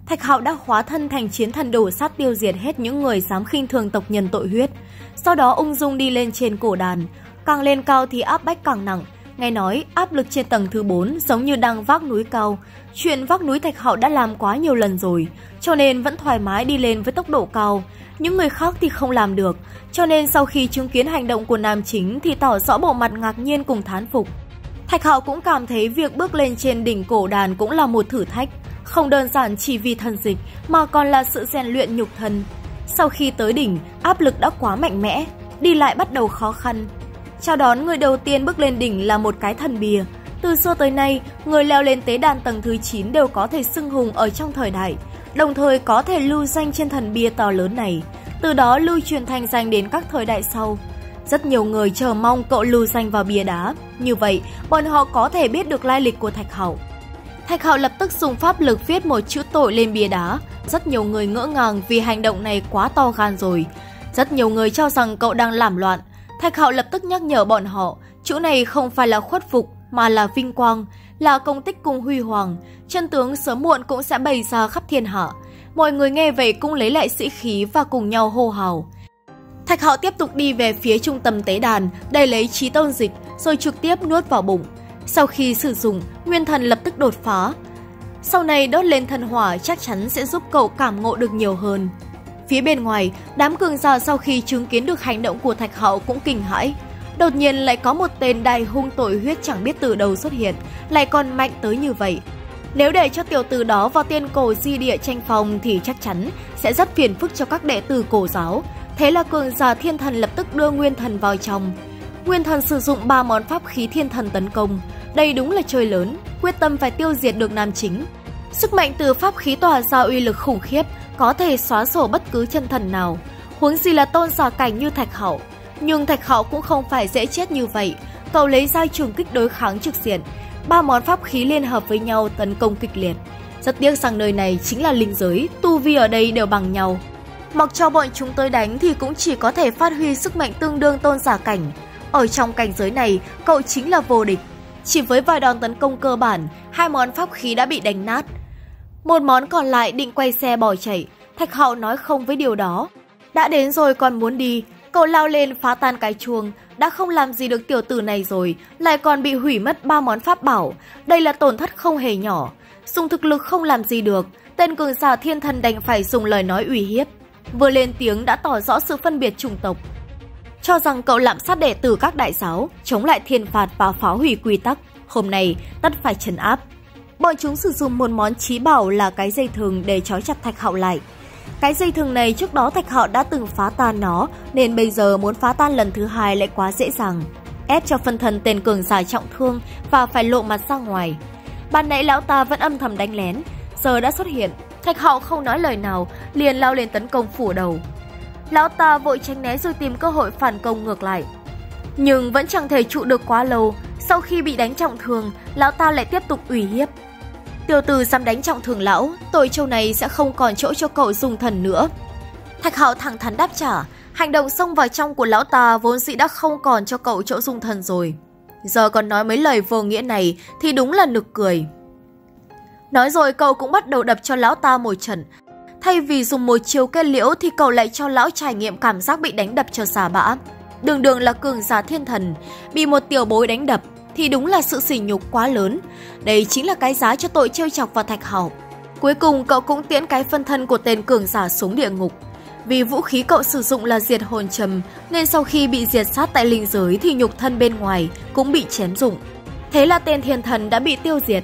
Thạch Hạo đã hóa thân thành chiến thần đổ sát tiêu diệt hết những người dám khinh thường tộc nhân tội huyết. Sau đó ung dung đi lên trên cổ đàn, càng lên cao thì áp bách càng nặng. Nghe nói áp lực trên tầng thứ 4 giống như đang vác núi cao. Chuyện vác núi Thạch Hạo đã làm quá nhiều lần rồi, cho nên vẫn thoải mái đi lên với tốc độ cao. Những người khác thì không làm được, cho nên sau khi chứng kiến hành động của nam chính thì tỏ rõ bộ mặt ngạc nhiên cùng thán phục. Thạch Hạo cũng cảm thấy việc bước lên trên đỉnh cổ đàn cũng là một thử thách, không đơn giản chỉ vì thần dịch mà còn là sự rèn luyện nhục thân. Sau khi tới đỉnh, áp lực đã quá mạnh mẽ, đi lại bắt đầu khó khăn. Chào đón người đầu tiên bước lên đỉnh là một cái thần bia. Từ xưa tới nay, người leo lên tế đàn tầng thứ 9 đều có thể xưng hùng ở trong thời đại, đồng thời có thể lưu danh trên thần bia to lớn này, từ đó lưu truyền thành danh đến các thời đại sau. Rất nhiều người chờ mong cậu lưu danh vào bia đá, như vậy bọn họ có thể biết được lai lịch của Thạch Hạo. Thạch Hạo lập tức dùng pháp lực viết một chữ tội lên bia đá. Rất nhiều người ngỡ ngàng vì hành động này quá to gan rồi. Rất nhiều người cho rằng cậu đang làm loạn. Thạch Hạo lập tức nhắc nhở bọn họ, chữ này không phải là khuất phục mà là vinh quang, là công tích cùng huy hoàng. Chân tướng sớm muộn cũng sẽ bày ra khắp thiên hạ. Mọi người nghe vậy cũng lấy lại sĩ khí và cùng nhau hô hào. Thạch Hạo tiếp tục đi về phía trung tâm tế đàn, đầy lấy chí tôn dịch rồi trực tiếp nuốt vào bụng. Sau khi sử dụng, nguyên thần lập tức đột phá. Sau này đốt lên thần hỏa chắc chắn sẽ giúp cậu cảm ngộ được nhiều hơn. Phía bên ngoài, đám cường giả sau khi chứng kiến được hành động của Thạch Hạo cũng kinh hãi. Đột nhiên lại có một tên đại hung tội huyết chẳng biết từ đâu xuất hiện, lại còn mạnh tới như vậy. Nếu để cho tiểu tử đó vào tiên cổ di địa tranh phong thì chắc chắn sẽ rất phiền phức cho các đệ tử cổ giáo. Thế là cường giả thiên thần lập tức đưa nguyên thần vào trong. Nguyên thần sử dụng 3 món pháp khí thiên thần tấn công. Đây đúng là chơi lớn, quyết tâm phải tiêu diệt được nam chính. Sức mạnh từ pháp khí tỏa ra uy lực khủng khiếp, có thể xóa sổ bất cứ chân thần nào. Huống gì là tôn giả cảnh như Thạch Hạo. Nhưng Thạch Hạo cũng không phải dễ chết như vậy. Cậu lấy ra trường kích đối kháng trực diện. 3 món pháp khí liên hợp với nhau tấn công kịch liệt. Rất tiếc rằng nơi này chính là linh giới, tu vi ở đây đều bằng nhau. Mặc cho bọn chúng tới đánh thì cũng chỉ có thể phát huy sức mạnh tương đương tôn giả cảnh. Ở trong cảnh giới này, cậu chính là vô địch. Chỉ với vài đòn tấn công cơ bản, 2 món pháp khí đã bị đánh nát. Một món còn lại định quay xe bỏ chạy. Thạch Hạo nói không với điều đó. Đã đến rồi còn muốn đi. Cậu lao lên phá tan cái chuông. Đã không làm gì được tiểu tử này rồi, lại còn bị hủy mất 3 món pháp bảo. Đây là tổn thất không hề nhỏ. Dùng thực lực không làm gì được, tên cường giả thiên thần đành phải dùng lời nói uy hiếp. Vừa lên tiếng đã tỏ rõ sự phân biệt chủng tộc. Cho rằng cậu lạm sát đệ tử các đại giáo, chống lại thiên phạt và phá hủy quy tắc. Hôm nay tất phải trấn áp. Bọn chúng sử dụng một món chí bảo là cái dây thừng để trói chặt Thạch Hạo lại. Cái dây thừng này trước đó Thạch Hạo đã từng phá tan nó, nên bây giờ muốn phá tan lần thứ hai lại quá dễ dàng. Ép cho phân thân tên cường giả trọng thương và phải lộ mặt ra ngoài. Ban nãy lão ta vẫn âm thầm đánh lén, giờ đã xuất hiện. Thạch Hạo không nói lời nào, liền lao lên tấn công phủ đầu. Lão ta vội tránh né rồi tìm cơ hội phản công ngược lại. Nhưng vẫn chẳng thể trụ được quá lâu. Sau khi bị đánh trọng thương, lão ta lại tiếp tục uy hiếp. Tiểu tử dám đánh trọng thương lão, tội châu này sẽ không còn chỗ cho cậu dùng thần nữa. Thạch Hạo thẳng thắn đáp trả. Hành động xông vào trong của lão ta vốn dĩ đã không còn cho cậu chỗ dùng thần rồi. Giờ còn nói mấy lời vô nghĩa này thì đúng là nực cười. Nói rồi cậu cũng bắt đầu đập cho lão ta một trận. Thay vì dùng một chiều kết liễu thì cậu lại cho lão trải nghiệm cảm giác bị đánh đập cho xả bã. Đường đường là cường giả thiên thần, bị một tiểu bối đánh đập thì đúng là sự sỉ nhục quá lớn. Đây chính là cái giá cho tội trêu chọc vào Thạch Hạo. Cuối cùng cậu cũng tiễn cái phân thân của tên cường giả xuống địa ngục. Vì vũ khí cậu sử dụng là diệt hồn trầm, nên sau khi bị diệt sát tại linh giới thì nhục thân bên ngoài cũng bị chém rụng. Thế là tên thiên thần đã bị tiêu diệt.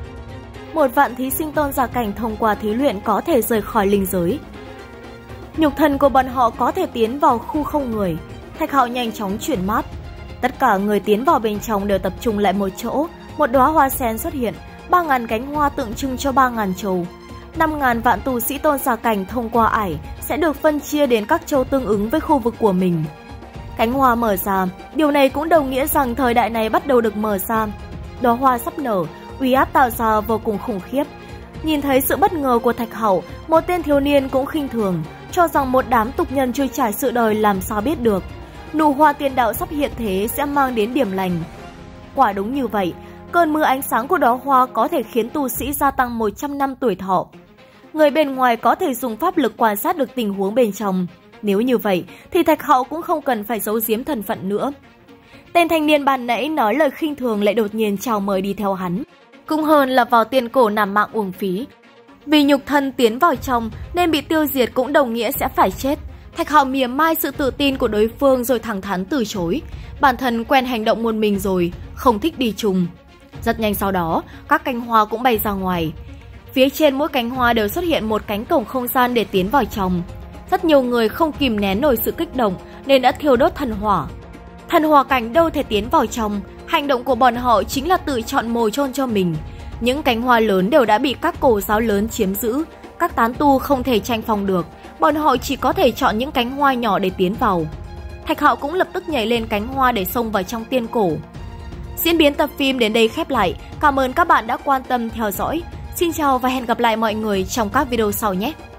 1 vạn thí sinh tôn giả cảnh thông qua thí luyện có thể rời khỏi linh giới. Nhục thân của bọn họ có thể tiến vào khu không người. Thạch Hạo nhanh chóng chuyển map. Tất cả người tiến vào bên trong đều tập trung lại một chỗ. Một đóa hoa sen xuất hiện, 3.000 cánh hoa tượng trưng cho 3.000 châu. 5.000 vạn tu sĩ tôn giả cảnh thông qua ải sẽ được phân chia đến các châu tương ứng với khu vực của mình. Cánh hoa mở ra, điều này cũng đồng nghĩa rằng thời đại này bắt đầu được mở ra. Đóa hoa sắp nở, uy áp tạo ra vô cùng khủng khiếp. Nhìn thấy sự bất ngờ của Thạch Hạo, một tên thiếu niên cũng khinh thường, cho rằng một đám tục nhân chưa trải sự đời làm sao biết được. Nụ hoa tiên đạo sắp hiện thế sẽ mang đến điểm lành. Quả đúng như vậy, cơn mưa ánh sáng của đóa hoa có thể khiến tu sĩ gia tăng 100 năm tuổi thọ. người bên ngoài có thể dùng pháp lực quan sát được tình huống bên trong. Nếu như vậy thì Thạch Hạo cũng không cần phải giấu giếm thân phận nữa. Tên thanh niên ban nãy nói lời khinh thường lại đột nhiên chào mời đi theo hắn. Cũng hơn là vào tiền cổ nằm mạng uổng phí. Vì nhục thân tiến vào trong nên bị tiêu diệt cũng đồng nghĩa sẽ phải chết. Thạch Hạo mỉa mai sự tự tin của đối phương rồi thẳng thắn từ chối. Bản thân quen hành động một mình rồi, không thích đi chung. Rất nhanh sau đó, các cánh hoa cũng bay ra ngoài. Phía trên mỗi cánh hoa đều xuất hiện một cánh cổng không gian để tiến vào trong. Rất nhiều người không kìm nén nổi sự kích động nên đã thiêu đốt thần hỏa. Thần hỏa cảnh đâu thể tiến vào trong, hành động của bọn họ chính là tự chọn mồi chôn cho mình. Những cánh hoa lớn đều đã bị các cổ giáo lớn chiếm giữ, các tán tu không thể tranh phong được, bọn họ chỉ có thể chọn những cánh hoa nhỏ để tiến vào. Thạch Hạo cũng lập tức nhảy lên cánh hoa để xông vào trong tiên cổ. Diễn biến tập phim đến đây khép lại, cảm ơn các bạn đã quan tâm theo dõi. Xin chào và hẹn gặp lại mọi người trong các video sau nhé!